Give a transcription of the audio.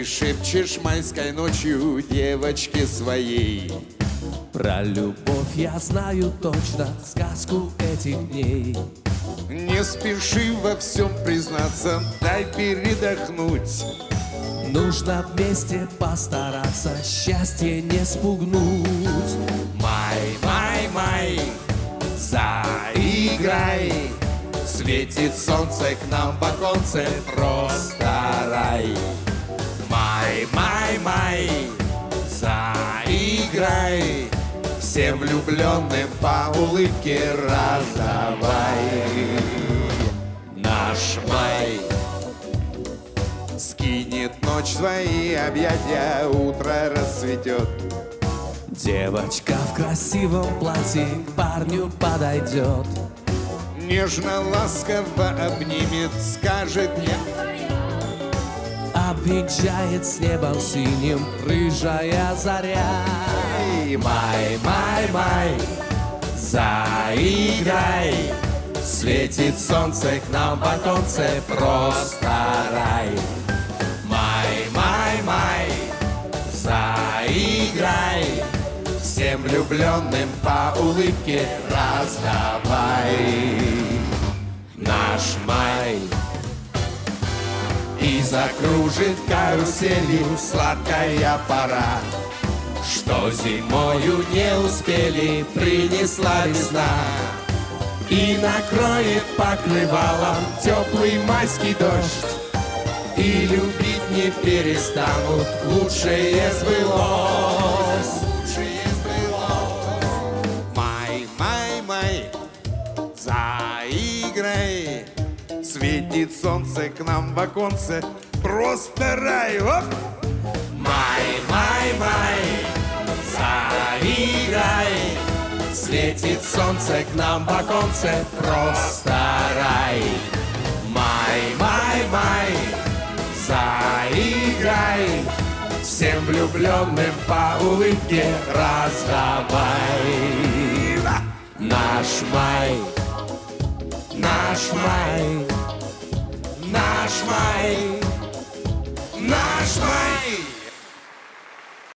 ты шепчешь майской ночью девочке своей. Про любовь я знаю точно сказку этих дней. Не спеши во всем признаться, дай передохнуть. Нужно вместе постараться счастье не спугнуть. Май, май, май, заиграй. Светит солнце к нам в оконце, просто рай. Май, май, май, заиграй. Всем влюбленным по улыбке раздавай. Наш май скинет ночь свои объятия, утро расцветет. Девочка в красивом платье к парню подойдет. Нежно, ласково обнимет, скажет «я». Обвенчает с небом синим рыжая заря. Май, май, май, заиграй. Светит солнце к нам в оконце, просто рай. Май, май, май, заиграй. Всем влюбленным по улыбке раздавай. Наш май и закружит каруселью сладкая пора, что зимою не успели, принесла весна. И накроет покрывалом теплый майский дождь, и любить не перестанут, лучшее сбылось. Май, май, май, заиграй. Светит солнце к нам в оконце, просто рай. Оп! Май, май, май, заиграй. Светит солнце к нам в оконце, просто рай. Май, май, май, заиграй. Всем влюбленным по улыбке раздавай. Наш май, наш май, наш май.